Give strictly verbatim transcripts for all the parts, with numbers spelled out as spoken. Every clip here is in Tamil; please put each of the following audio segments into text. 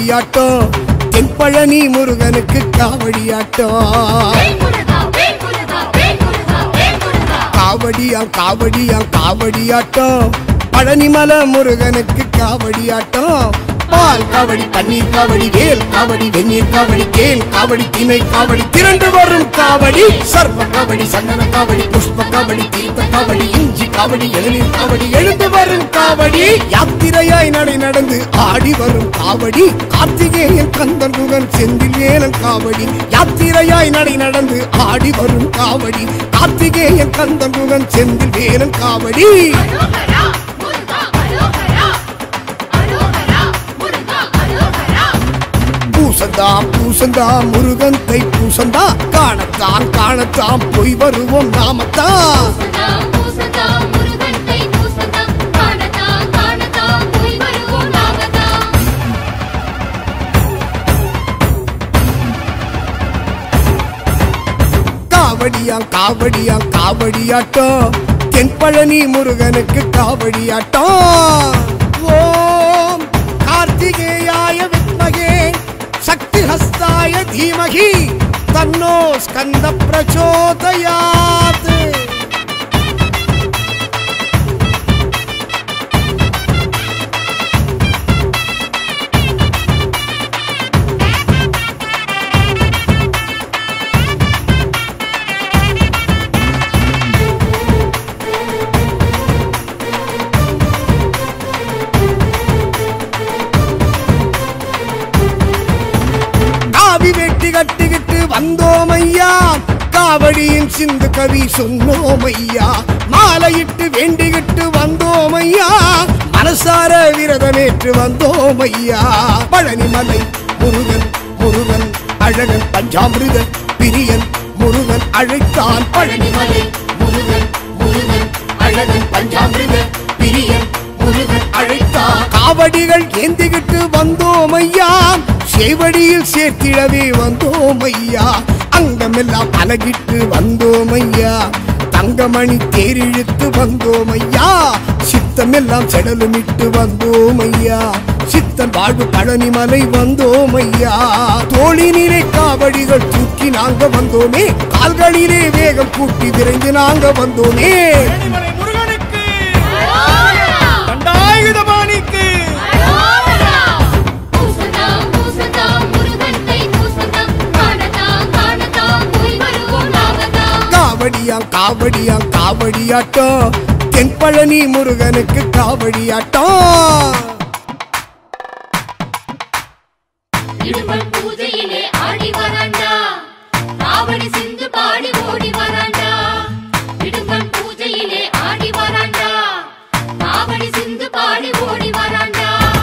காவடியாட்டம் தென்பழனி முருகனுக்கு காவடியாட்டம் காவடியா காவடியா காவடியாட்டம் பழனிமலை முருகனுக்கு காவடியாட்டம் பால் காவடி பன்னீர் காவடி வேல் காவடி வெந்நீர் காவடி கேல் காவடி திணை காவடி திரண்டு வரும் காவடி சர்வ காவடி சந்தன காவடி புஷ்ப காவடி தீர்த்த காவடி இஞ்சி காவடி எழுநீர் காவடி எழுந்து வரும் காவடி யாத்திரையாய் நடை நடந்து ஆடி வரும் காவடி கார்த்திகேயன் கந்தன் முகன் செந்தில் வேலன் காவடி யாத்திரையாய் நடை நடந்து ஆடி வரும் காவடி கார்த்திகேயன் கந்தன் முகன் செந்தில் வேலன் காவடி பூசந்தா பூசந்தா முருகன் தை பூசந்தா காணத்தான் காணத்தான் போய் வருவோம் நாமத்தான் காவடியா காவடியா காவடியாட்டம் தென்பழனி முருகனுக்கு காவடியாட்டம் ஓம் கார்த்திகேயாய வித்மகே शक्ति हस्ताय धीमहि तन्नो स्कंद प्रचोदयात् கட்டிக்கிட்டு வந்தோம் ஐயா காவடியின் சிந்து கவி சொன்னோம் ஐயா மாலையிட்டு வேண்டிக்கிட்டு வந்தோம் ஐயா மனசார விரதமேற்று வந்தோம் ஐயா பழனிமலை முருகன் முருகன் அழகன் பஞ்சாமிருத பிரியன் முருகன் அழைத்தான் பழனிமலை முருகன் முருகன் அழகன் பஞ்சாமிருத பிரியன் முருகன் அழைத்தான் காவடிகள் ஏந்திக்கிட்டு வந்தோம் ஐயா சேவடியில் சேர்த்திடவே வந்தோம் ஐயா அங்கமெல்லாம் அழகிட்டு வந்தோம் ஐயா தங்கமணி தேரிழுத்து வந்தோம் ஐயா சித்தமெல்லாம் செடலுமிட்டு வந்தோம் ஐயா சித்தன் வாழ்வு பழனிமலை வந்தோம் ஐயா தோளினிலே காவடிகள் தூக்கி நாங்க வந்தோமே கால்களிலே வேகம் கூட்டி விரைந்து நாங்க வந்தோமே காவடியா காவடியா காவடியாட்டம் தென்பழனி முருகனுக்கு காவடியாட்டம் பூஜையிலே ஆடி வராண்டா காவடி சிந்து பாடி ஓடி வராண்டா இடும்பன் பூஜையிலே ஆடி வராண்டா காவடி சிந்து பாடி ஓடி வராண்டா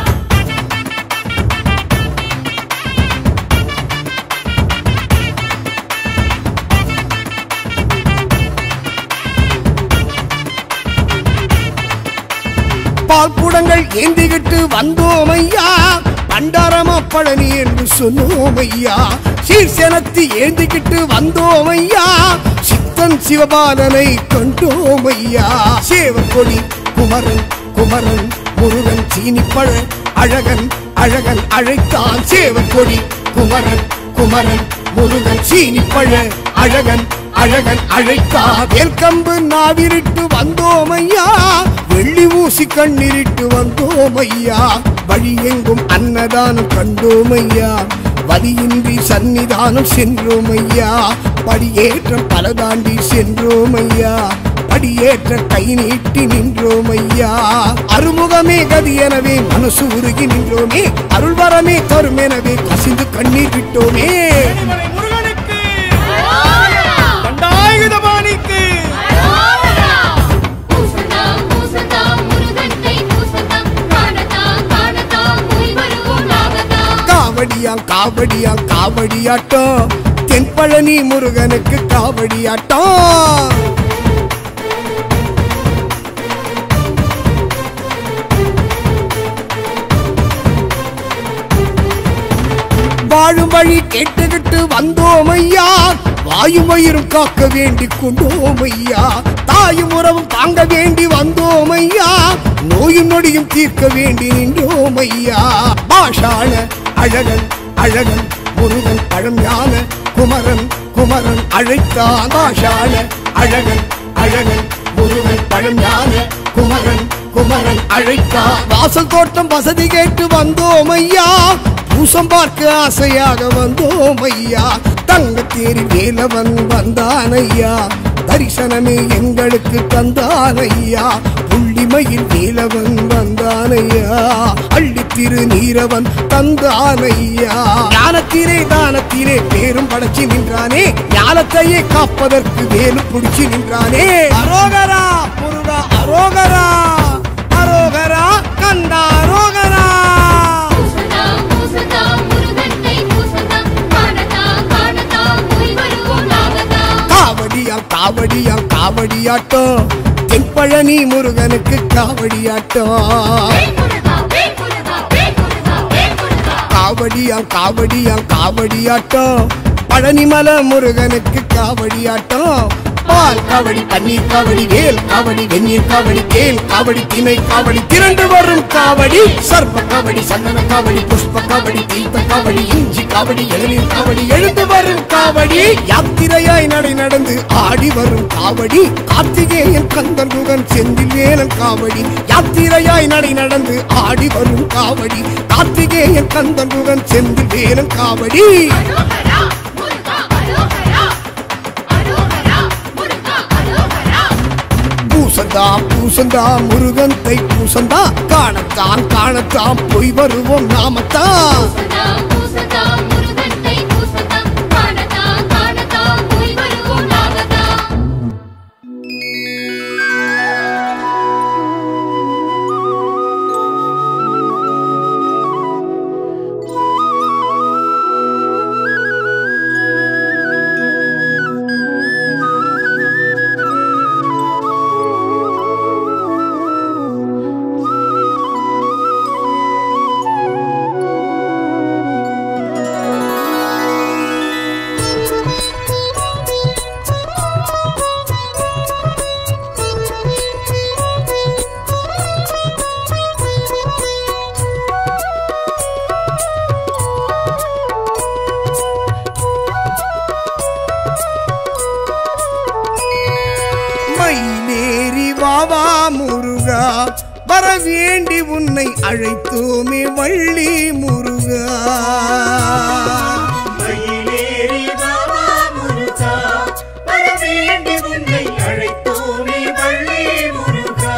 பால் குடங்கள் ஏந்திக்கிட்டு வந்தோம் ஐயா பண்டாரமா பழனி என்று சொன்னோம் ஐயா சீர்சனத்தி ஏந்திக்கிட்டு வந்தோம் ஐயா சித்தன் சிவபாலனை கண்டோம் ஐயா சேவக்கொடி குமரன் குமரன் முருகன் சீனிப்பழ அழகன் அழகன் அழைத்தான் சேவக்கொடி குமரன் குமரன் முருகன் சீனிப்பழ அழகன் அழகன் அழைத்தா வேல்கம்பு நாவிரிட்டு வந்தோம் ஐயா வெள்ளி ஊசி கண்ணிரிட்டு வந்தோம் ஐயா வழி எங்கும் அன்னதானம் கண்டோம் ஐயா வலியின்றி சன்னிதானம் சென்றோம் ஐயா படியேற்றம் பல தாண்டி சென்றோம் ஐயா படியேற்ற கை நீட்டி நின்றோம் ஐயா அருமுகமே கதி எனவே மனசு உருகி நின்றோமே அருள்வரமே தரும் எனவே கசிந்து கண்ணீர் விட்டோமே காவடியா காவடியா காவடியாட்டம் தென்பழனி முருகனுக்கு காவடியாட்டம் வாழும் வழி கேட்டுக்கிட்டு வந்தோம் ஐயா வாயும் வயிறும் காக்க வேண்டி கொண்டோம் ஐயா தாயும் உறவும் தாங்க வேண்டி வந்தோம் ஐயா நோயும் நொடியும் தீர்க்க வேண்டி நின்றோம் ஐயா பாஷான அழகன் அழகன் முருகன் பழம் ஞான குமரன் குமரன் அழைத்தான் ஆஷான அழகன் அழகன் முருகன் பழம் ஞான குமரன் குமரன் அழைத்தான் வாசல் தோட்டம் வசதி கேட்டு வந்தோம் ஐயா பூசம் பார்க்க ஆசையாக வந்தோம் ஐயா தங்கத்தேரி வேலவன் வந்தான் ஐயா தரிசனமே எங்களுக்கு தந்தான் ஐயா புள்ளிமயில் வேலவன் வந்தான் ஐயா அள்ளி திரு நீரவன் தந்தான் ஐயா ஞானத்திலே தானத்திலே பேரும் படைச்சி நின்றானே ஞானத்தையே காப்பதற்கு வேலும் பிடிச்சி நின்றானே அரோகரா முருகா அரோகரா அரோகரா கண்டா அரோகரா காவடியா காவடியா காவடியாட்டம் தென்பழனி முருகனுக்கு காவடியாட்டம் காவடியா காவடியா காவடியாட்டம் பழனிமலை முருகனுக்கு காவடியாட்டம் பால் காவடி பன்னீர் காவடி வேல் காவடி வெந்நீர் காவடி கேல் காவடி திணை காவடி திரண்டு வரும் காவடி சர்ப்ப காவடி சந்தன காவடி புஷ்ப காவடி தீர்த்த காவடி இஞ்சி காவடி இளநீர் காவடி எழுந்து வரும் காவடி யாத்திரையாய் நடை நடந்து ஆடி வரும் காவடி கார்த்திகேயன் கந்தன் முகன் செந்தில் வேலன் காவடி யாத்திரையாய் நடை நடந்து ஆடி வரும் காவடி கார்த்திகேயன் கந்தன் முகன் செந்தில் வேலன் காவடி பூசந்தா பூசந்தா முருகன் தை பூசந்தா காணத்தான் காணத்தான் போய் வருவோம் நாமத்தான் முருகா வர வேண்டி உன்னை அழைத்தோமே வள்ளி முருகா மயிலேறி வாவா முருகா வர வேண்டி உன்னை அழைத்தோமே வள்ளி முருகா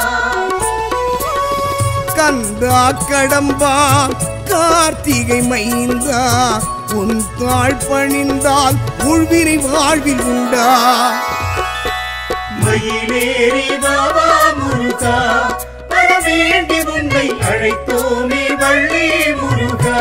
கந்தா கடம்பா கார்த்திகை மைந்தா உன் தாழ் பணிந்தால் உள்வினை வாழ்வில் உண்டா மயிலேறி வாவா முருகா வர வேண்டி உன்னை அழைத்தோமே வள்ளி முருகா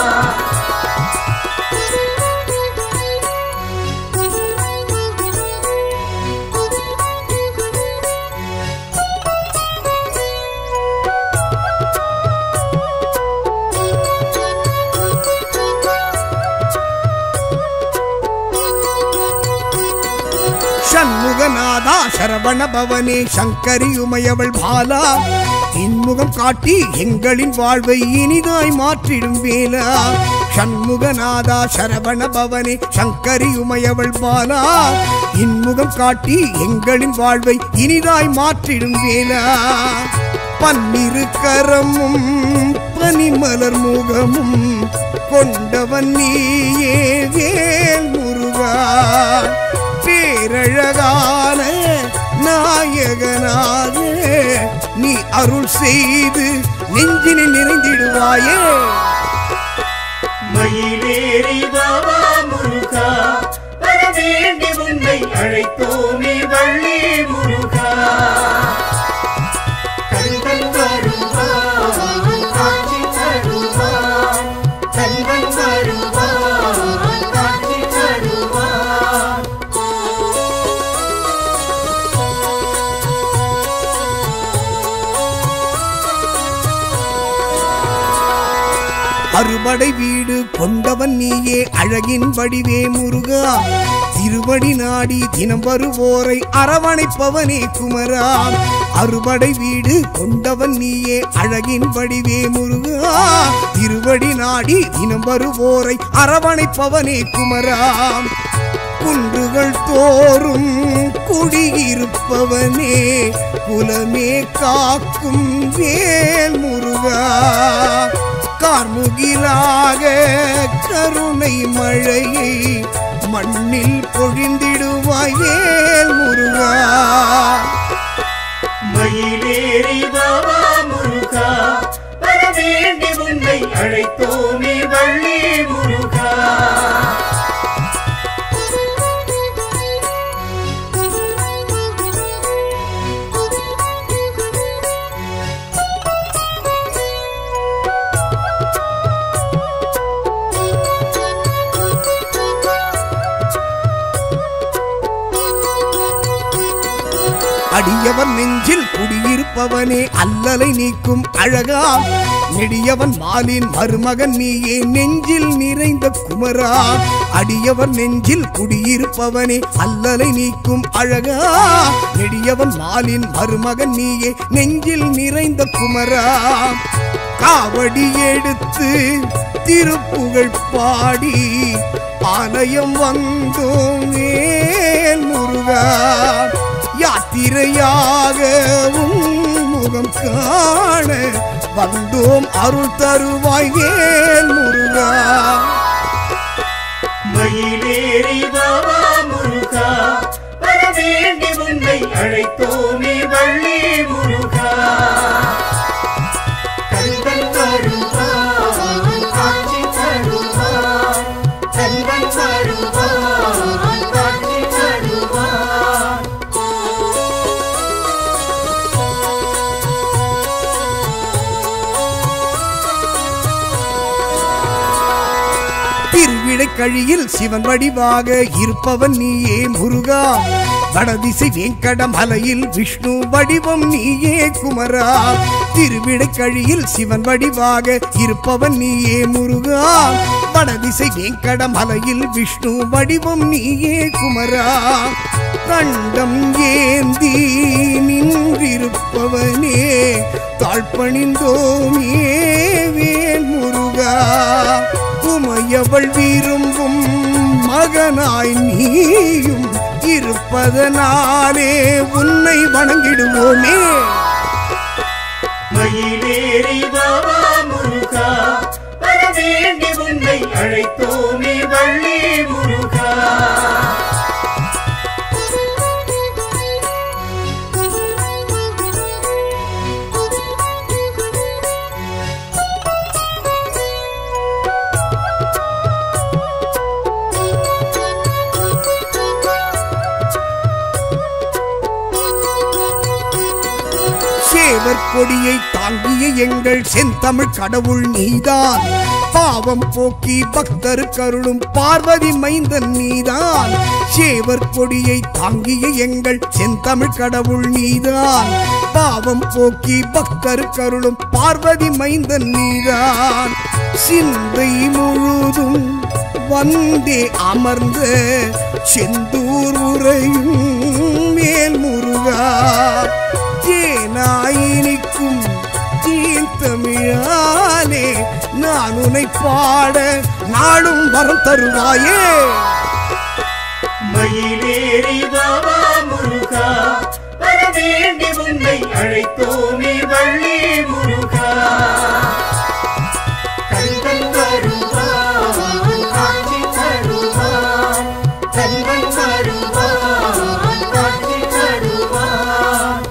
சண்முகநாதா சரவண பவனே சங்கரி உமையவள் பாலா இன்முகம் காட்டி எங்களின் வாழ்வை இனிதாய் மாற்றிடும் வேலா சண்முகநாதா சரவண பவனே சங்கரி உமையவள் பாலா இன்முகம் காட்டி எங்களின் வாழ்வை இனிதாய் மாற்றிடும் வேலா பன்னிரு கரமும் பனிமலர் முகமும் கொண்டவன் நீயே வேல் முருகா பேரழகான நாயகனாக நீ அருள் செய்து நெஞ்சினில் நிறைந்திடுவாயே மயிலேறி வாவா முருகா வர வேண்டி உன்னை அழைத்தோமே வள்ளி முருகா கந்தன் வருவான் காட்சி தருவான் கந்தன் வருவான் காட்சி தருவான் அறுபடை வீடு கொண்டவன் நீயே அழகின் வடிவே முருகா திருவடி நாடி தினம் வருவோரை அரவணைப்பவனே குமரா அறுபடை வீடு கொண்டவன் நீயே அழகின் வடிவே முருகா திருவடி நாடி தினம் வருவோரை அரவணைப்பவனே குமரா குன்றுகள் தோறும் குடியிருப்பவனே குலமே காக்கும் வேல் முருகா கார்முகிலாக கருணை மழையை மண்ணில் பொழிந்திடுவாய் வேல் முருகா மயிலேறி பாபா முருகா வர வேண்டி உன்னை அழைத்தோமே வள்ளி முருகா அடியவன் நெஞ்சில் குடியிருப்பவனே அல்லலை நீக்கும் அழகா நெடியவன் மாலின் மருமகன் நீயே நெஞ்சில் நிறைந்த குமரா அடியவன் நெஞ்சில் குடியிருப்பவனே அல்லலை நீக்கும் அழகா நெடியவன் மாலின் மருமகன் நீயே நெஞ்சில் நிறைந்த குமரா காவடி எடுத்து திருப்புகழ் பாடி ஆலயம் வந்தோம் வேல் முருகா யாத்திரையாக முகம் காண வந்தோம் அருள் தருவாய் வேல் முருகா மயிலேறி பாபா முருகா வர வேண்டி உன்னை அழைத்தோமே வள்ளி முருகா கந்தன் வருவான் காட்சி தருவான் கந்தன் வருவான் காட்சி தருவான் திருவிடைக்கழியில் சிவன் வடிவாக இருப்பவன் நீயே முருகா வடதிசை வேங்கட மலையில் விஷ்ணு வடிவம் நீயே குமரா திருவிடைக்கழியில் சிவன் வடிவாக இருப்பவன் நீயே முருகா வடதிசை வேங்கட மலையில் விஷ்ணு வடிவம் நீயே குமரா கண்டம் ஏந்தி நின்றிருப்பவனே தாழ்பணிந்தோமே வேல் முருகா உமையவள் விரும்பும் மகனாய் நீயும் இருப்பதனாலே உன்னை வணங்கிடுவோமே மயிலேறி பாபா முருகா வர வேண்டி உன்னை அழைத்தோமே வள்ளி முருகா சேவர் கொடியை தாங்கிய எங்கள் செந்தமிழ் கடவுள் நீதான் பாவம் போக்கி பக்தரு கருளும் பார்வதி மைந்தன் நீதான் சேவர் கொடியை தாங்கிய எங்கள் செந்தமிழ் கடவுள் நீதான் பாவம் போக்கி பக்தரு கருளும் பார்வதி மைந்தன் நீதான் சிந்தை முழுதும் வந்தே அமர்ந்த செந்தூர் உரையும் மேல் முருகா தேனாயினிக்கும் தீர்த்தமிழாலே நான் உன்னை பாட நாளும் வரம் தருவாயே மயிலேறி பாபா முருகா வர வேண்டி உன்னை அழைத்தோமே வள்ளி முருகா கந்தன் வருவான் காட்சி தருவான் கந்தன் வருவான் காட்சி தருவான்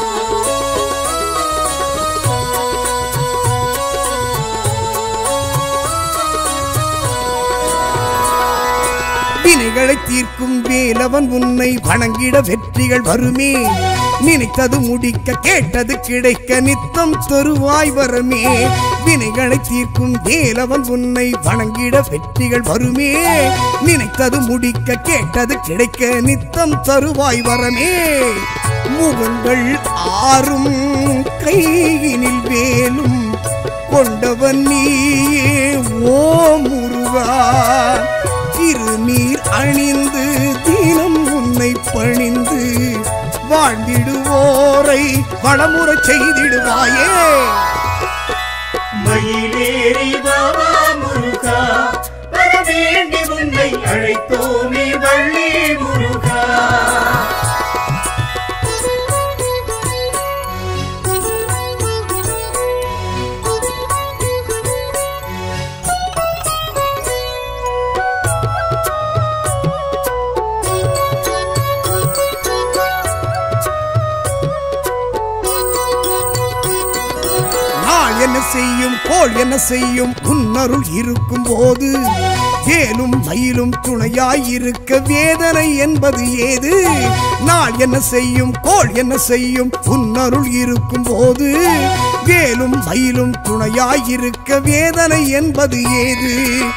வினைகளை தீர்க்கும் வேலவன் உன்னை வணங்கிட வெற்றிகள் வருமே நினைத்தது முடிக்க கேட்டது கிடைக்க நித்தம் தருவாய் வரமே வினைகளை தீர்க்கும் வேலவன் உன்னை வணங்கிட வெற்றிகள் வருமே நினைத்தது முடிக்க கேட்டது கிடைக்க நித்தம் தருவாய் வரமே முகங்கள் ஆறும் கையினில் வேலும் கொண்டவன் நீயே ஓ முருகா. திருநீர் அணிந்து தினம் உன்னை பணிந்து வாழ்ந்திடுவோரை வளமுறை செய்திடுவாயே. மயிலேறி பாபா முருகா வர வேண்டி உன்னை அழைத்தோமே வள்ளி முருகா. என்ன செய்யும் கோள் என்ன செய்யும் உன்னருள் இருக்கும் போது, வேலும் மயிலும் துணையாயிருக்க வேதனை என்பது ஏது? நாள் என்ன செய்யும் கோள் என்ன செய்யும் உன்னருள் இருக்கும் போது, வேலும் மயிலும் துணையாயிருக்க வேதனை என்பது ஏது?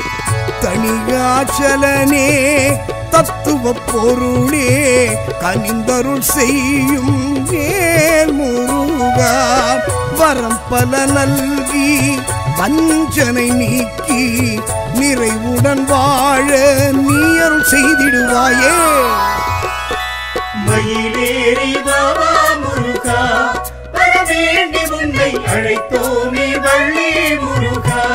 தனிகாச்சலனே தத்துவ பொருளே கனிந்தருள் செய்யும் வேல் முருகா. வரம் பல நல்கி வஞ்சனை நீக்கி நிறைவுடன் வாழ நீ அருள் செய்திடுவாயே. மயிலேறி பாபா முருகா வர வேண்டி உன்னை அழைத்தோமே வள்ளி முருகா.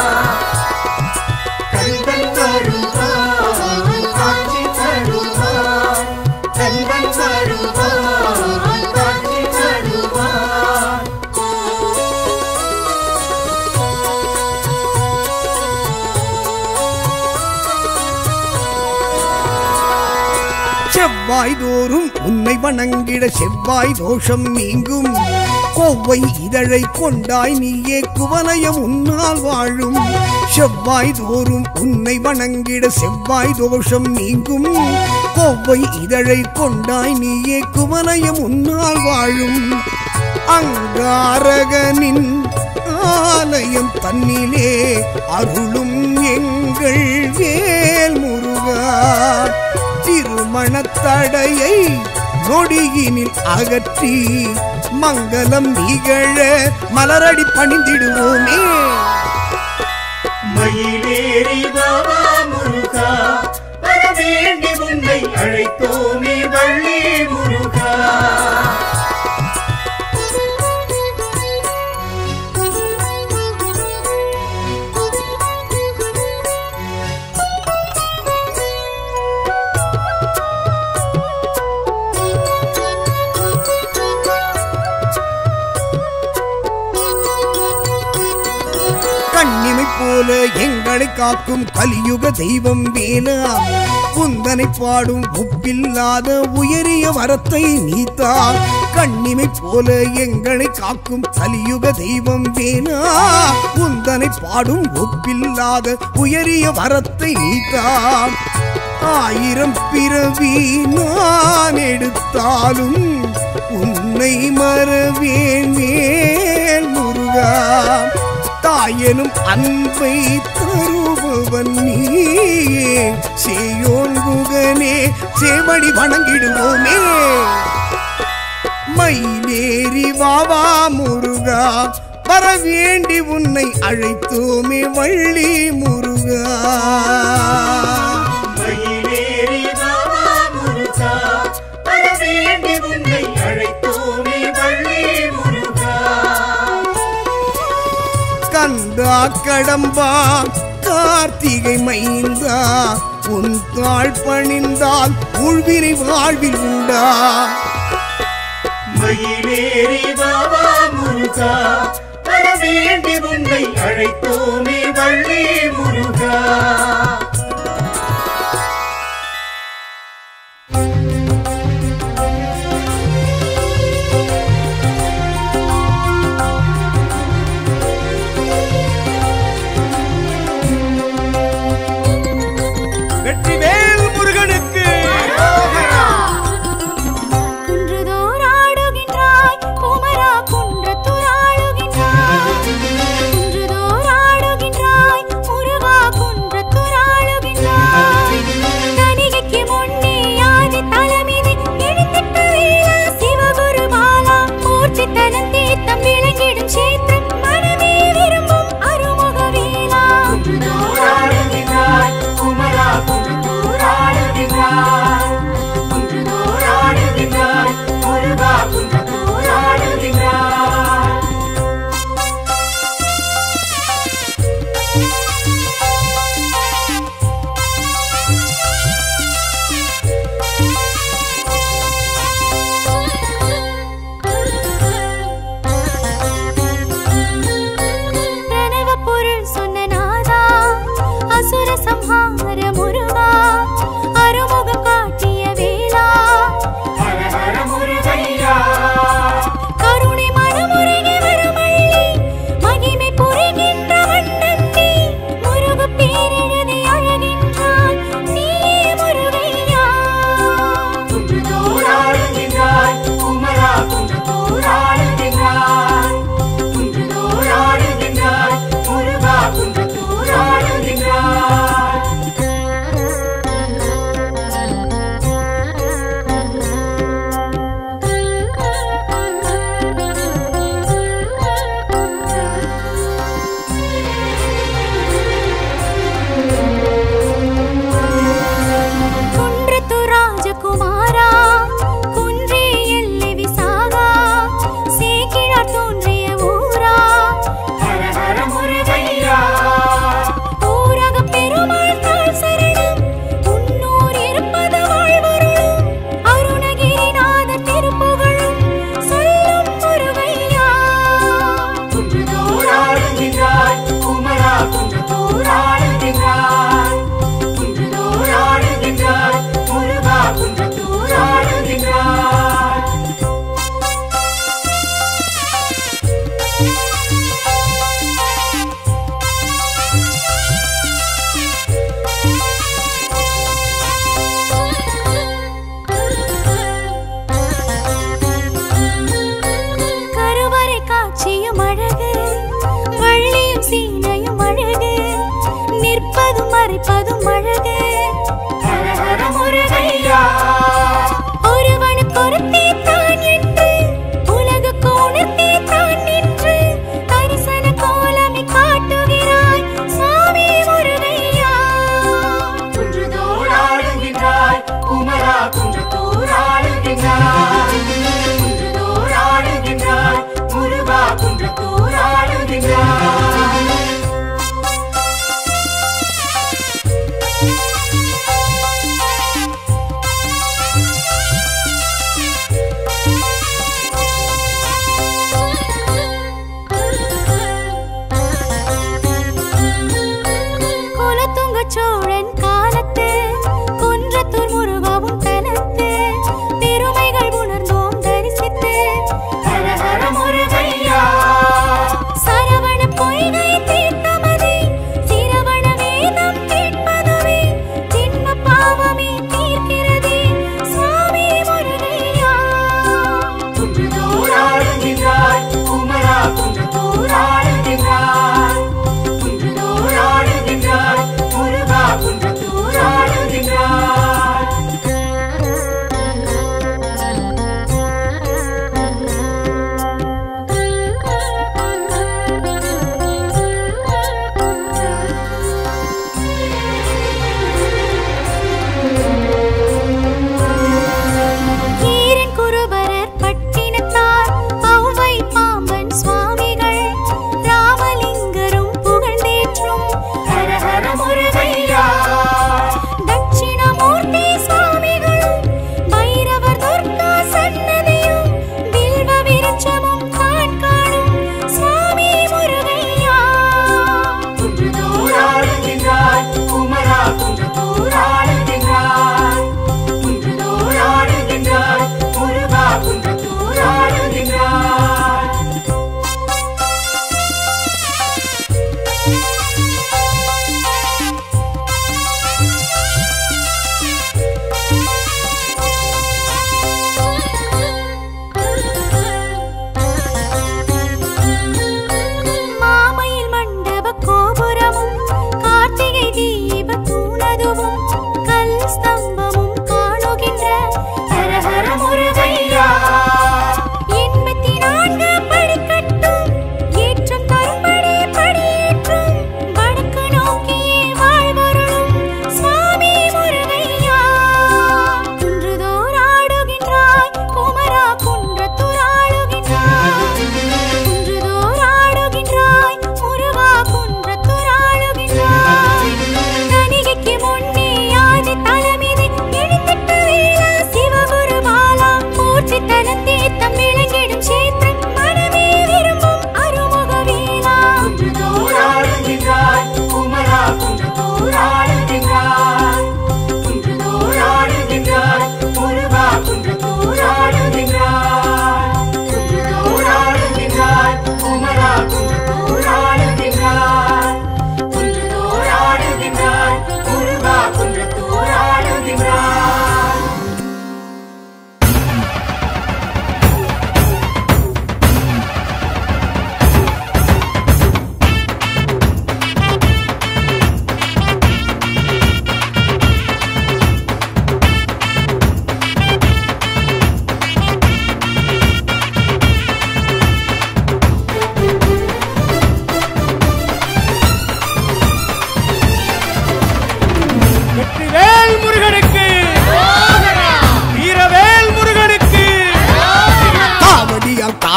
கந்தன் வருவான் காட்சி தருவான், கந்தன் வருவான் காட்சி தருவான். செவ்வாய் தோறும் உன்னை வணங்கிட செவ்வாய் தோஷம் நீங்கும். கோவை இதழை கொண்டாய் நீயே குவலயம் உன்னால் வாழும். செவ்வாய் தோறும் உன்னை வணங்கிட செவ்வாய் தோஷம் நீங்கும். கோவை இதழை கொண்டாய் நீயே குவலயம் உன்னால் வாழும். அங்காரகனின் ஆலயம் தன்னிலே அருளும் எங்கள் வேல் முருகா. திருமணத்தடையை நொடியினில் அகற்றி மங்களம் நிகழ மலரடி பணிந்திடுவோமே. மயிலேறி பாபா முருகா வர வேண்டி உன்னை அழைத்தோமே வள்ளி முருகா. கண்ணிமை போல எங்களை காக்கும் கலியுக தெய்வம் வேலா. குந்தனை பாடும் ஒப்பில்லாத உயரிய வரத்தை நீத்தா. கண்ணிமை போல எங்களை காக்கும் கலியுக தெய்வம் வேலா. குந்தனை பாடும் ஒப்பில்லாத உயரிய வரத்தை நீத்தா. ஆயிரம் பிறவி நான் எடுத்தாலும் உன்னை மறவேன் வேல் முருகா. தாயனும் அன்பை தருபவன் நீயே சேயோன் குகனே சேவடி வணங்கிடுவோமே. மயிலேறி வாவா முருகா வர வேண்டி உன்னை அழைத்தோமே வள்ளி முருகா. மயிலேறி பாபா முருகா வர வேண்டி உன்னை அழைத்தோமே வள்ளி முருகா. கந்தா கடம்பா கார்த்திகை மைந்தா உன் தாழ் பணிந்தால் உள்வினை வாழ்வில் உண்டா. மயிலேறி பாபா முருகா வர வேண்டி உன்னை அழைத்தோமே வள்ளி முருகா. வெற்றிவேல் முருகனுக்கு குன்றுதோறாடுகின்றாய் குமரா குன்றத்துறாடுகின்றாய். குன்றுதோறாடுகின்றாய் முருகா குன்றத்துறாடுகின்றாய்.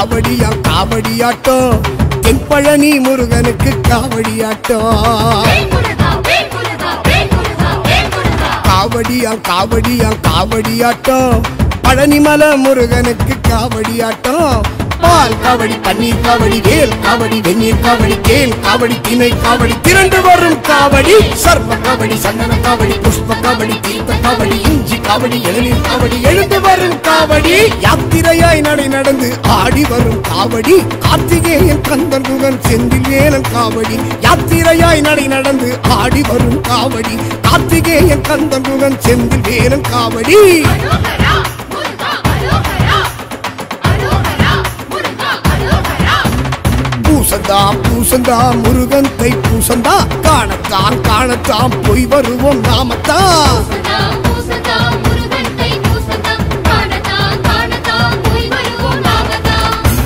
காவடியா காவடியாட்டம் தென்பழனி முருகனுக்கு காவடியாட்டம் வேல் முருகா வேல் முருகா வேல் முருகா வேல் முருகா காவடியா காவடியா காவடியாட்டம் பழனிமலை முருகனுக்கு காவடியாட்டம் பால் காவடி பன்னீர் காவடி வேல் காவடி வெந்நீர் காவடி கேல் காவடி திணை காவடி திரண்டு வரும் காவடி சர்வ காவடி சந்தன காவடி புஷ்ப காவடி தீர்த்த காவடி இஞ்சி காவடி இளநீர் காவடி எழுந்து வரும் காவடி யாத்திரையாய் நடை நடந்து ஆடி வரும் காவடி கார்த்திகேயன் கந்தன் முகன் செந்தில் வேலன் காவடி யாத்திரையாய் நடை நடந்து ஆடி வரும் காவடி கார்த்திகேயன் கந்தன் முகன் செந்தில் வேலன் காவடி அரோகரா முருகா அரோகரா அரோகரா முருகா அரோகரா பூசந்தா பூசந்தா முருகன் தை பூசந்தா காணத்தான் காணத்தான் போய் வருவோம் நாமத்தான் சதா பூசதா முருகன் தை பூசதா காணதா காணதா போய் வருவோம் நாமதா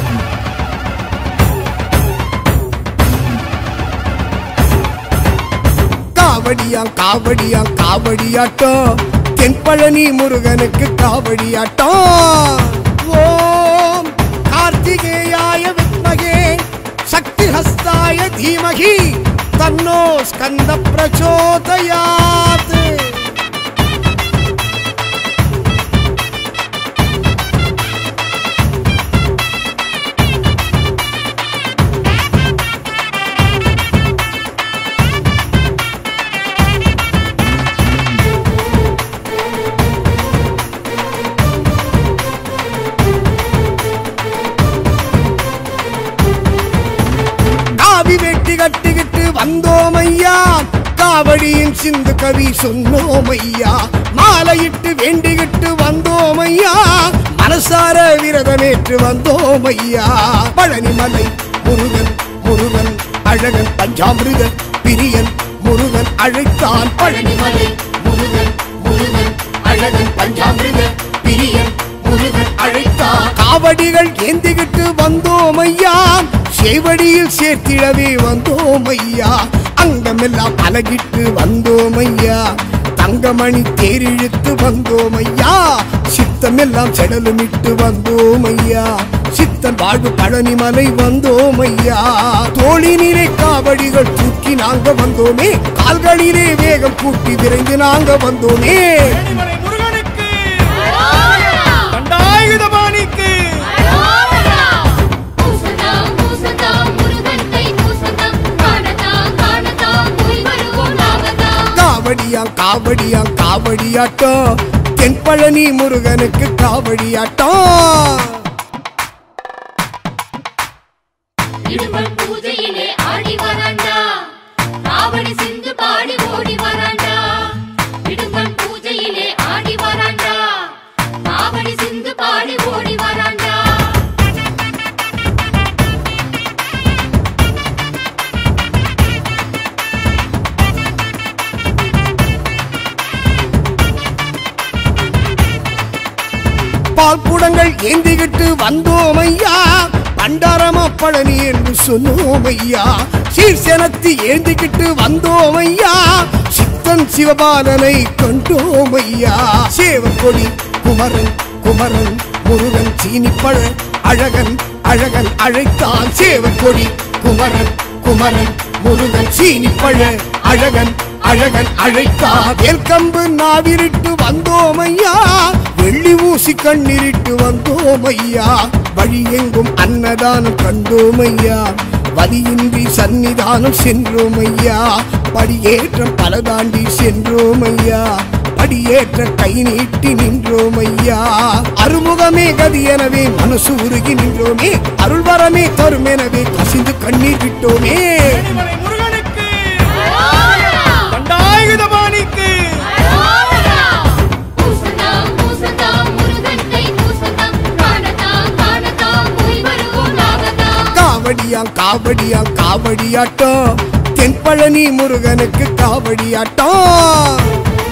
காவடியா காவடியா காவடியாட்டம் தென்பழனி முருகனுக்கு காவடியாட்டம் ஓம் கார்த்திகேயாய வித்மகே சக்தி ஹஸ்தாய தீமகி தன்னோ ஸ்கந்த பிரச்சோதயாத் காவி வெட்டி கட்டிக்கிட்டு வந்தோம் ஐயா காவடியின் சிந்து கவி சொன்னோம் ஐயா மாலையிட்டு வேண்டிக்கிட்டு வந்தோம் ஐயா மனசார விரதமேற்று வந்தோம் ஐயா பழனிமலை முருகன் முருகன் அழகன் பஞ்சாமிருத பிரியன் முருகன் அழைத்தான் பழனிமலை முருகன் முருகன் அழகன் பஞ்சாமிருத பிரியன் முருகன் அழைத்தான் காவடிகள் ஏந்திக்கிட்டு வந்தோம் ஐயா சேவடியில் சேர்த்திடவே வந்தோம் ஐயா அங்கமெல்லாம் அழகிட்டு வந்தோம் ஐயா தங்கமணி தேரிழுத்து வந்தோம் ஐயா சித்தமெல்லாம் செடலுமிட்டு வந்தோம் ஐயா சித்தன் வாழ்வு பழனிமலை வந்தோம் ஐயா தோளினிலே காவடிகள் தூக்கி நாங்க வந்தோமே கால்களிலே வேகம் கூட்டி விரைந்து நாங்க வந்தோமே முருகனுக்கு அரோகரா தண்டாயுதபாணிக்கு அரோகரா பூசதா பூசதா முருகன் தை பூசதா காணதா காணதா போய் வருவோம் நாமதா காவடியா காவடியா காவடியாட்டம் தென்பழனி முருகனுக்கு காவடியாட்டம் இடும்பன் பூஜையிலே ஆடி வராண்டா காவடி சிந்து பாடி ஓடி வராண்டா இடும்பன் பூஜையிலே ஆடி வராண்டா காவடி சிந்து பாடி ஓடி வராண்டா பால் குடங்கள் ஏந்திக்கிட்டு வந்தோம் ஐயா பண்டாரமா பழனி என்று சொன்னோம் ஐயா சீர்சனத்தி ஏந்திக்கிட்டு வந்தோம் ஐயா சித்தன் சிவபாலனை கண்டோம் ஐயா சேவக்கொடி குமரன் குமரன் முருகன் சீனிப்பழ அழகன் அழகன் அழைத்தான் சேவக்கொடி குமரன் குமரன் முருகன் சீனிப்பழ அழகன் அழகன் அழைத்தான் வேல்கம்பு நாவிரிட்டு வந்தோம் ஐயா வெள்ளி ஊசி கண்ணிரிட்டு வந்தோம் ஐயா வழி எங்கும் அன்னதானம் கண்டோம் ஐயா வலியின்றி சன்னிதானம் சென்றோம் ஐயா படியேற்றம் பல தாண்டி சென்றோம் ஐயா படியேற்ற கை நீட்டி நின்றோம் ஐயா அருமுகமே கதி எனவே மனசு உருகி நின்றோமே அருள்வரமே தரும் எனவே கசிந்து கண்ணீர் விட்டோமே முருகனுக்கு அரோகரா தண்டாயுதபாணிக்கு அரோகரா பூசதா பூசதா முருகன் தை பூசதா காணதா காணதா போய் வருவோம் நாமதா காவடியா காவடியா காவடியாட்டம் தென்பழனி முருகனுக்கு காவடியாட்டம்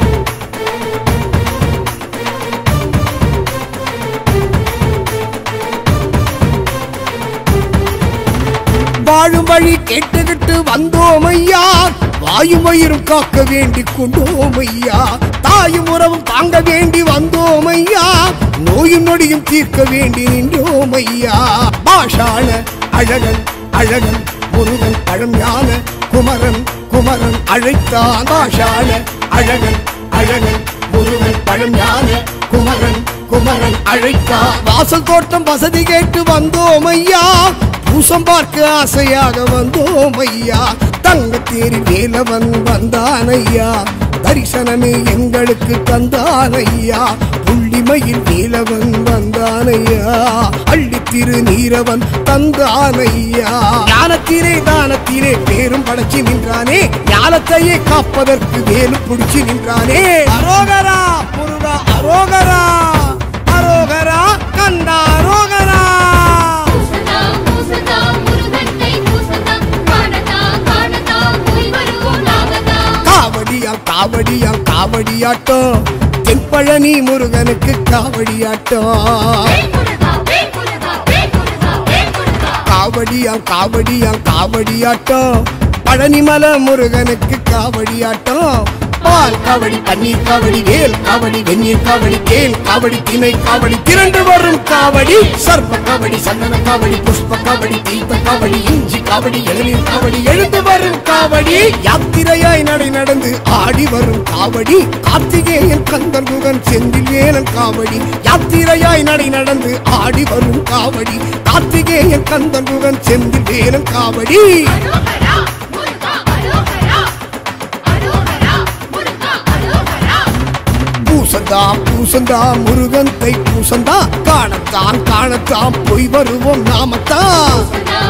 வாழும் வழி கேட்டுக்கிட்டு வந்தோம் ஐயா வாயும் வயிறும் காக்க வேண்டிக் கொண்டோம் ஐயா தாய் தாயும் உறவும் தாங்க வேண்டி வந்தோம் ஐயா, நோயும் நொடியும் தீர்க்க வேண்டி நின்றோம் ஐயா. பாஷான அழகன் அழகன் முருகன் பழஞான குமரன் குமரன் அழைத்தான். பாஷான அழகன் அழகன் முருகன் பழஞான குமரன் குமரன் அழைத்தான். வாசல் தோட்டம் வசதி கேட்டு வந்தோம் ஐயா, பூசம் பார்க்க ஆசையாக வந்தோம் ஐயா. தங்கத்தேரி வேலவன் வந்தான் ஐயா, தரிசனமே எங்களுக்கு தந்தான் ஐயா. புள்ளிமையில் வேலவன் வந்தான் ஐயா, அள்ளி திரு நீரவன் தந்தான் ஐயா. ஞானத்திலே தானத்திலே பேரும் படைச்சு நின்றானே, ஞானத்தையே காப்பதற்கு வேலு பிடிச்சு நின்றானே. அரோகரா முருகா அரோகரா, அரோகரா கண்டா அரோகரா. காவடியா காவடியா காவடியாட்டம், தென்பழனி முருகனுக்கு காவடியாட்டம். காவடியா காவடியா காவடியாட்டம், பழனிமலை முருகனுக்கு காவடியாட்டம். பால் காவடி பன்னீர் காவடி வேல் காவடி வெந்நீர் காவடி கேல் காவடி திணை காவடி திரண்டு வரும் காவடி. சர்ப்ப காவடி சந்தன காவடி புஷ்ப காவடி தீர்த்த காவடி இஞ்சி காவடி இளநீர் காவடி எழுந்து வரும் காவடி. யாத்திரையாய் நடை நடந்து ஆடி வரும் காவடி, கார்த்திகேயன் கந்தன் முகன் செந்தில் வேலன் காவடி. யாத்திரையாய் நடை நடந்து ஆடி வரும் காவடி, கார்த்திகேயன் கந்தன் முகன் செந்தில் வேலன் காவடி. பூசந்தா பூசந்தா முருகன் தை பூசந்தா, காணத்தான் காணத்தான் போய் வருவோம் நாமத்தான்.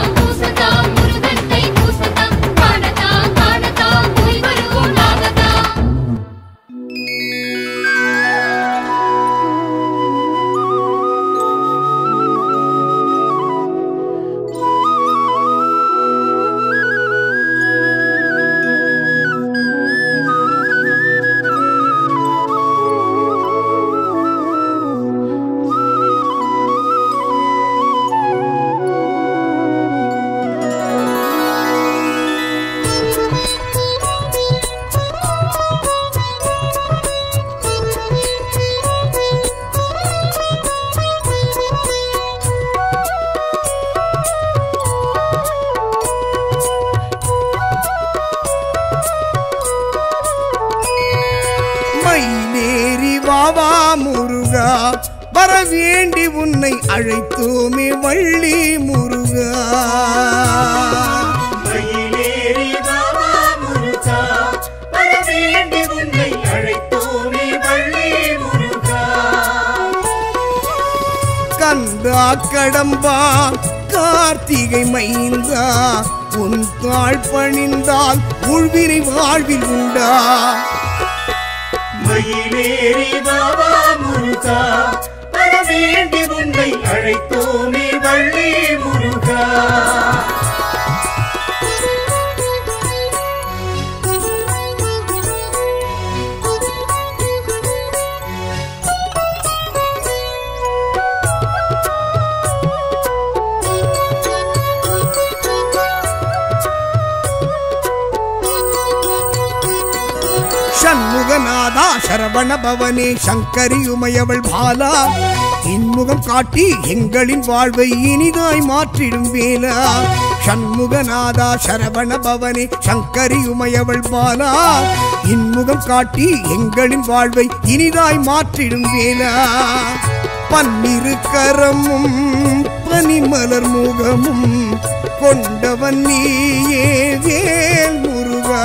வாவா முருகா வர வேண்டி உன்னை அழைத்தோமே வள்ளி முருகா. மயிலேறி வாவா முருகா வர வேண்டி உன்னை அழைத்தோமே வள்ளி முருகா. கந்தா கடம்பா கார்த்திகை மைந்தா, உன் தாழ் பணிந்தால் உள்வினை வாழ்வில் உண்டா. மயிலேறி வாவா முருகா வர வேண்டி உன்னை அழைத்தோமே வள்ளி முருகா. சண்முகநாதா சரவண பவனே சங்கரி உமையவள் பாலா, இன்முகம் காட்டி எங்களின் வாழ்வை இனிதாய் மாற்றிடும் வேலா. சண்முகநாதா சரவண பவனே சங்கரி உமையவள் பாலா, இன்முகம் காட்டி எங்களின் வாழ்வை இனிதாய் மாற்றிடும் வேலா. பன்னிரு கரமும் பனிமலர் முகமும் கொண்டவன் நீயே வேல் முருகா.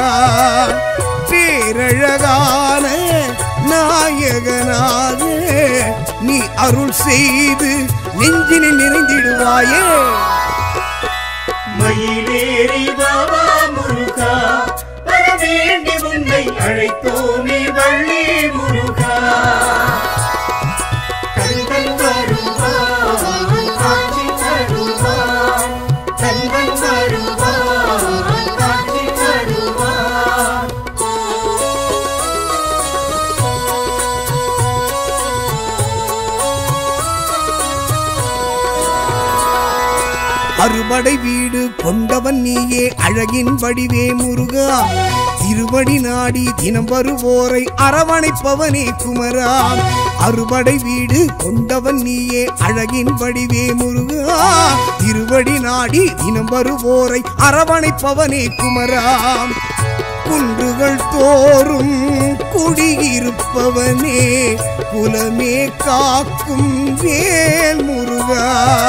பேரழகான நாயகனாக நீ அருள் செய்து நெஞ்சினில் நிறைந்திடுவாயே. மயிலேறி வாவா முருகா வர வேண்டி உன்னை அழைத்தோமே வள்ளி முருகா. கந்தன் வருவான் காட்சி தருவான், கந்தன் வருவான் காட்சி தருவான். அறுபடை வீடு கொண்டவன் நீயே அழகின் வடிவே முருகா திருவடி நாடி தினம் வருவோரை அரவணைப்பவனே குமரா அறுபடை வீடு கொண்டவன் நீயே அழகின் வடிவே முருகா திருவடி நாடி தினம் வருவோரை அரவணைப்பவனே குமரா குன்றுகள் தோறும் குடியிருப்பவனே குலமே காக்கும் வேல் முருகா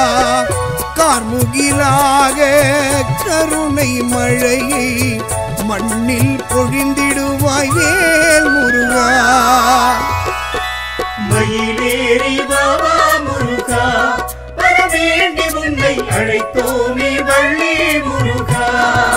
கார்முகிலாக கருணை மழையை மண்ணில் பொழிந்திடுவாய் வேல் முருகா மயிலேறி பாவா முருகா வரவேண்டி உன்னை அழைத்தோமே வள்ளி முருகா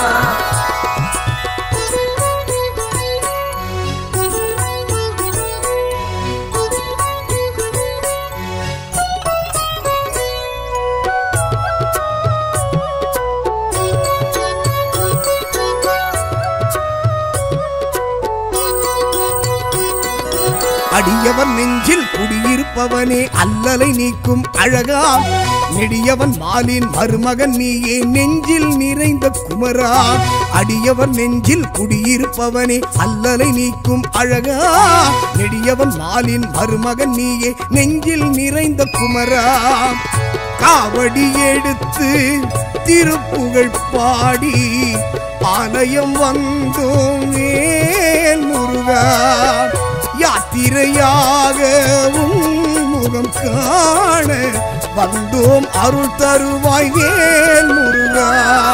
அடியவன் நெஞ்சில் குடியிருப்பவனே அல்லலை நீக்கும் அழகா நெடியவன் மாலின் மருமகன் நீயே நெஞ்சில் நிறைந்த குமரா அடியவன் நெஞ்சில் குடியிருப்பவனே அல்லலை நீக்கும் அழகா நெடியவன் மாலின் மருமகன் நீயே நெஞ்சில் நிறைந்த குமரா காவடி எடுத்து திருப்புகழ் பாடி ஆலயம் வந்தோம் வேல் முருகா யாத்திரையாக முகம் காண வந்தோம் அருள் தருவாய் வேல் முருகா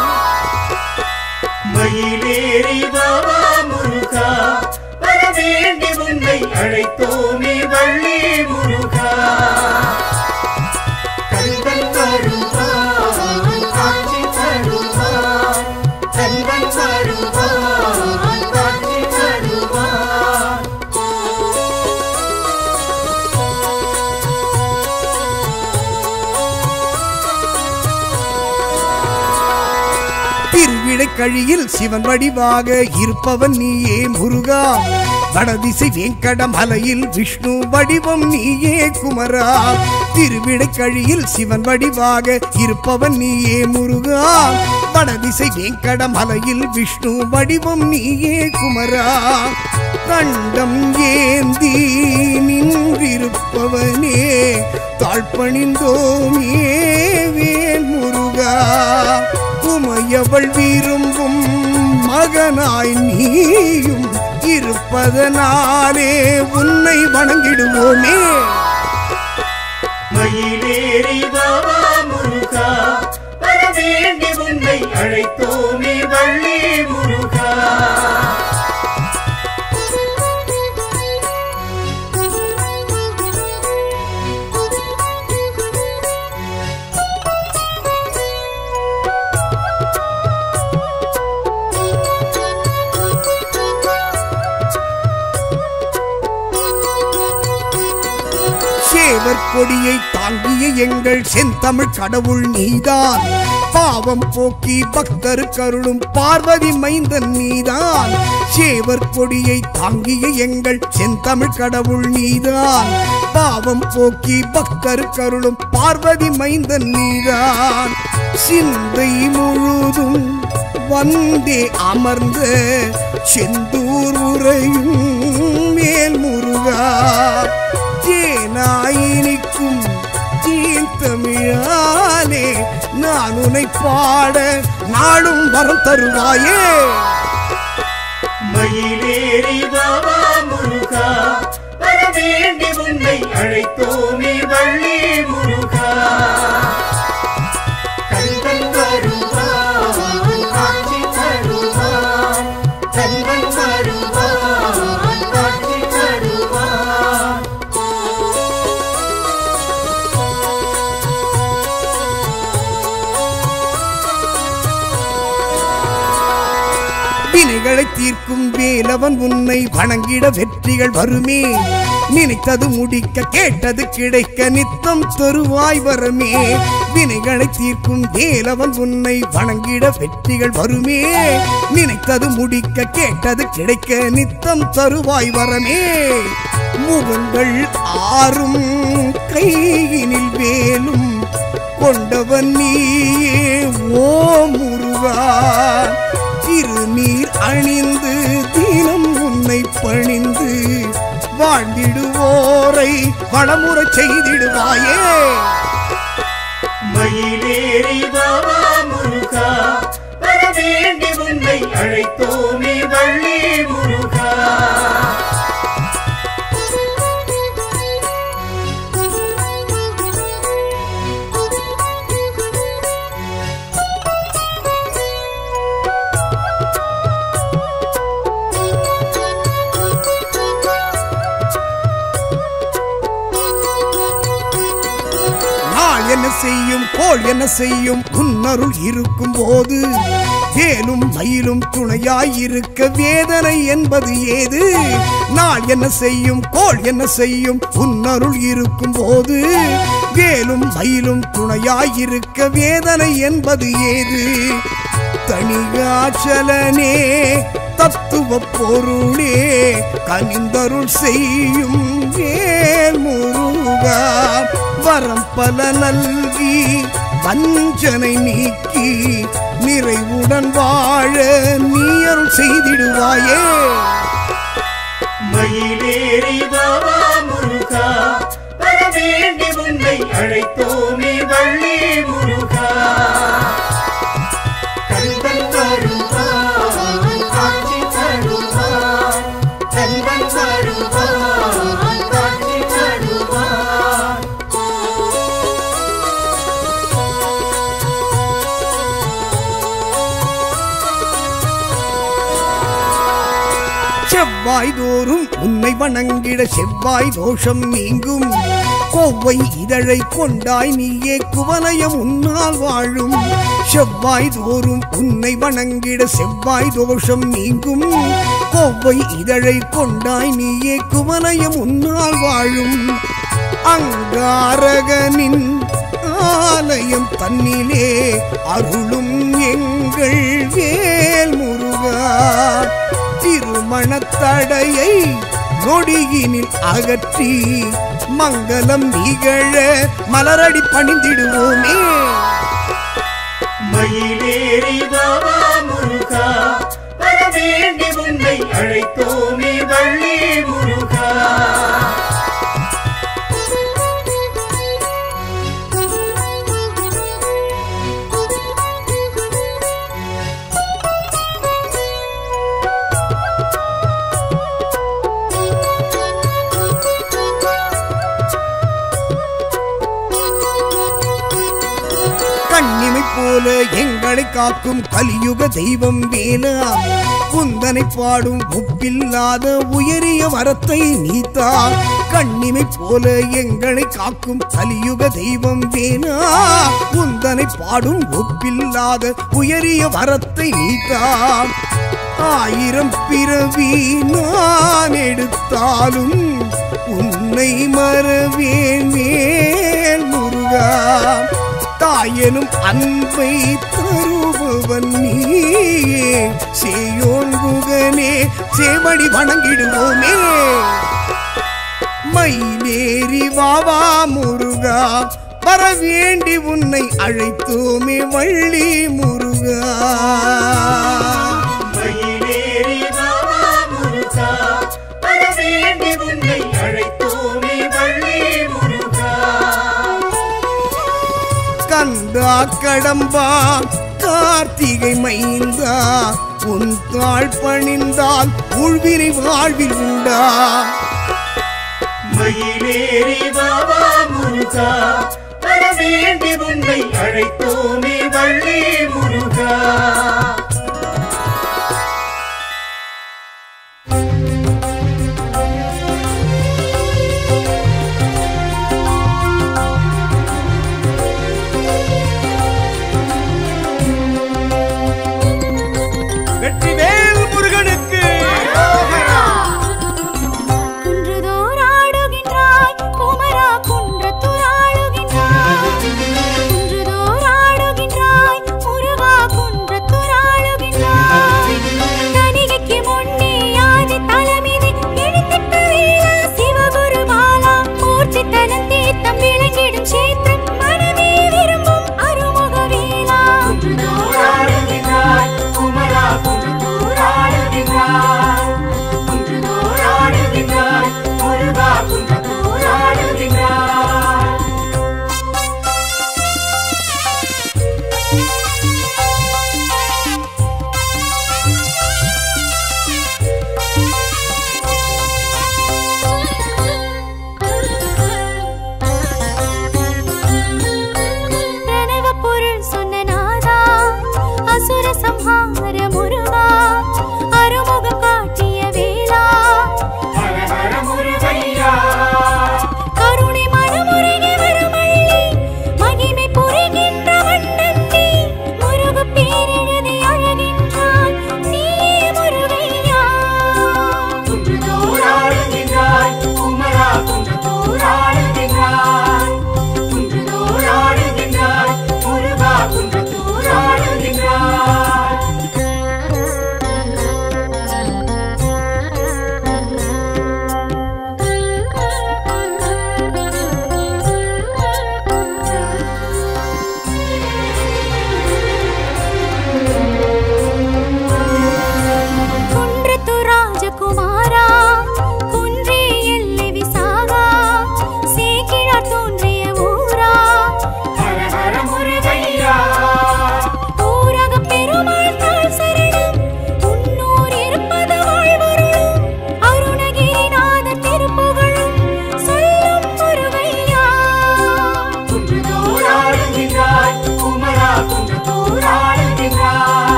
மயிலேறி பாவா முருகா வரவேண்டி உன்னை அழைத்தோமே வள்ளி முருகா கந்தன் வருவான் காட்சி தருவான் கந்தன் வருவான் காட்சி தருவான் திருவிடைக்கழியில் சிவன் வடிவாக இருப்பவன் நீயே முருகா வடதிசை வேங்கடமலையில் விஷ்ணு வடிவம் நீயே குமரா திருவிடைக்கழியில் சிவன் வடிவாக இருப்பவன் நீயே முருகா வடதிசை வேங்கடமலையில் விஷ்ணு வடிவம் நீயே குமரா கண்டம் ஏந்தி நின்றிருப்பவனே தாழ்பணிந்தோமே வேல் முருகா உமையவள் விரும்பும் மகனாய் நீயும் இருப்பதனாலே உன்னை வணங்கிடுவோமே மயிலேறி பாவா முருகா வரவேண்டி உன்னை அழைத்தோமே வள்ளி முருகா சேவர் கொடியை தாங்கிய எங்கள் செந்தமிழ் கடவுள் நீதான் பாவம் போக்கி பக்தரு கருளும் பார்வதி மைந்தன் நீதான் சேவர் கொடியை தாங்கிய எங்கள் செந்தமிழ் கடவுள் நீதான் பாவம் போக்கி பக்தரு கருளும் பார்வதி மைந்தன் நீதான் சிந்தை முழுதும் வந்தே அமர்ந்த செந்தூர் உரையும் மேல் முருகா தேனாயினிக்கும் தீர்த்தமிழாலே நான் உன்னை பாட நாளும் வரம் தருவாயே மயிலேறி பாவா முருகா வரவேண்டி உன்னை அழைத்தோமே வள்ளி முருகா கந்தன் வருவான் காட்சி தருவான் கந்தன் வருவான் காட்சி தருவான் வினைகளை தீர்க்கும் வேலவன் உன்னை வணங்கிட வெற்றிகள் வருமே நினைத்தது முடிக்க கேட்டது கிடைக்க நித்தம் தருவாய் வரமே வினைகளை தீர்க்கும் வேலவன் உன்னை வணங்கிட வெற்றிகள் வருமே நினைத்தது முடிக்க கேட்டது கிடைக்க நித்தம் தருவாய் வரமே முகங்கள் ஆறும் கையினில் வேலும் கொண்டவன் நீயே செய்திடுவோம் முருகா. திருநீர் அணிந்து தினம் உன்னை பணிந்து வாழ்ந்திடுவோரை வளமுறை செய்திடுவாயே. மயிலேறி பாவா முருகா, வர வேண்டி உன்னை அழைத்தோமே வள்ளி முருகா. என்ன செய்யும் கோள் என்ன செய்யும் உன்னருள் இருக்கும் போது, வேலும் மயிலும் துணையாயிருக்க வேதனை என்பது ஏது? நாள் என்ன செய்யும் கோள் என்ன செய்யும் உன்னருள் இருக்கும் போது, வேலும் மயிலும் துணையாயிருக்க வேதனை என்பது ஏது? தனிகாச்சலனே தத்துவ பொருளே கனிந்தருள் செய்யும் வேல் முருகா. வரம் பல நல்கி வஞ்சனை நீக்கி நிறைவுடன் வாழ நீ அருள் செய்திடுவாயே. மயிலேறி பாவா முருகா, வர வேண்டி உன்னை அழைத்தோமே வள்ளி முருகா. கந்தன் வருவான் காட்சி தருவான், கந்தன் வருவான் காட்சி தருவான். செவ்வாய் தோறும் உன்னை வணங்கிட செவ்வாய் தோஷம் நீங்கும். கோவை இதழை கொண்டாய் நீயே குவலயம் உன்னால் வாழும். செவ்வாய் தோறும் உன்னை வணங்கிட செவ்வாய் தோஷம் நீங்கும். கோவை இதழை கொண்டாய் நீயே குவலயம் உன்னால் வாழும். அங்காரகனின் ஆலயம் தன்னிலே அருளும் எங்கள் வேல் முருகா. திருமணத்தடையை நொடியினில் அகற்றி மங்களம் நிகழ மலரடி பணிந்திடுவோமே. மயிலேறி பாவா முருகா, வர வேண்டி உன்னை அழைத்தோமே வள்ளி முருகா. கண்ணிமை போல எங்களை காக்கும் கலியுக தெய்வம் வேலா. குந்தனை பாடும் உப்பில்லாத உயரிய வரத்தை நீத்தா. கண்ணிமை போல எங்களை காக்கும் கலியுக தெய்வம் வேலா. குந்தனை பாடும் உப்பில்லாத உயரிய வரத்தை நீத்தா. ஆயிரம் பிறவி நான் எடுத்தாலும் உன்னை மறவேன் வேல் முருகா. தாயனும் அன்பை தருபவன் நீயே, சேயோன் குகனே சேவடி வணங்கிடுவோமே. மயிலேறி வாவா முருகா, வர வேண்டி உன்னை அழைத்தோமே வள்ளி முருகா. மயிலேறி பாவா முருகா, வர வேண்டி உன்னை அழைத்தோமே வள்ளி முருகா. கந்தா கடம்பா கார்த்திகை மைந்தா, உன் தாழ் பணிந்தால் உள்வினை வாழ்வில் உண்டா. மயிலேறி பாவா முருகா, வர வேண்டி உன்னை அழைத்தோமே